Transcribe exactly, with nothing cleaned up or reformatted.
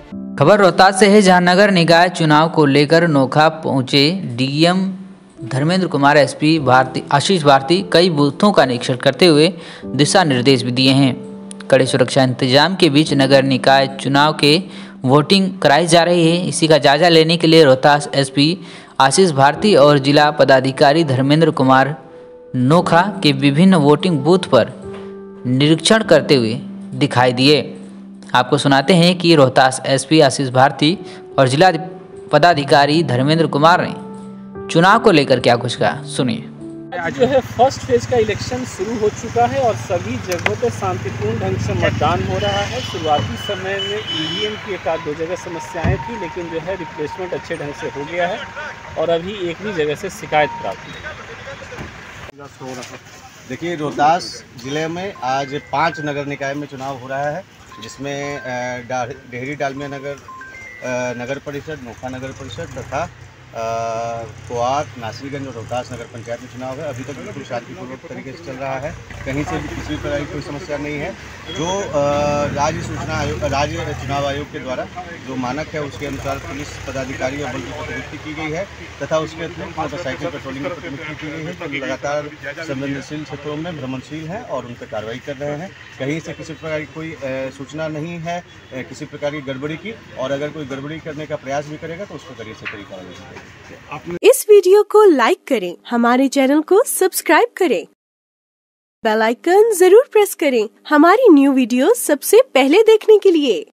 खबर रोहतास से है, जहां नगर निकाय चुनाव को लेकर नोखा पहुंचे डीएम धर्मेंद्र कुमार, एसपी भारती आशीष भारती कई बूथों का निरीक्षण करते हुए दिशा निर्देश भी दिए हैं। कड़े सुरक्षा इंतजाम के बीच नगर निकाय चुनाव के वोटिंग कराई जा रही है। इसी का जायजा लेने के लिए रोहतास एसपी आशीष भारती और जिला पदाधिकारी धर्मेंद्र कुमार नोखा के विभिन्न वोटिंग बूथ पर निरीक्षण करते हुए दिखाई दिए। आपको सुनाते हैं कि रोहतास एसपी आशीष भारती और जिला पदाधिकारी धर्मेंद्र कुमार ने चुनाव को लेकर क्या कुछ कहा, सुनिए। आज जो है फर्स्ट फेज का इलेक्शन शुरू हो चुका है और सभी जगहों पर शांतिपूर्ण ढंग से मतदान हो रहा है। शुरुआती समय में ईवीएम की एक आध दो जगह समस्याएं थी, लेकिन जो है रिप्लेसमेंट अच्छे ढंग से हो गया है और अभी एक भी जगह से शिकायत प्राप्त नहीं। देखिए, रोहतास जिले में आज पांच नगर निकाय में चुनाव हो रहा है, जिसमें डेहरी डालमिया नगर नगर परिषद, नोखा नगर परिषद तथा कोआट, नासिरगंज और रोहतास नगर पंचायत में चुनाव है। अभी तक बिल्कुल शांतिपूर्वक तरीके से चल रहा है, कहीं से भी किसी प्रकार की कोई समस्या नहीं है। जो राज्य सूचना आयोग राज्य चुनाव आयोग के द्वारा जो मानक है उसके अनुसार पुलिस पदाधिकारी और बल की प्रतिनियुक्ति की गई है तथा उसके अतिरिक्त मोटरसाइकिल पेट्रोलिंग की प्रतिनियुक्ति की गई है, जो लगातार संवेदनशील क्षेत्रों में भ्रमणशील हैं और उन पर कार्रवाई कर रहे हैं। कहीं से किसी प्रकार की कोई सूचना नहीं है किसी प्रकार की गड़बड़ी की, और अगर कोई गड़बड़ी करने का प्रयास भी करेगा तो उस पर कड़ी से कड़ी कार्रवाई करेगी। इस वीडियो को लाइक करें, हमारे चैनल को सब्सक्राइब करें, बेल आइकन जरूर प्रेस करें हमारी न्यू वीडियो सबसे पहले देखने के लिए।